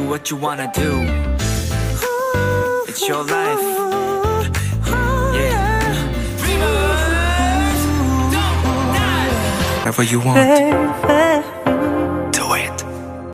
what you wanna do. It's your life. Yeah. Dreamers don't die. Whatever you want.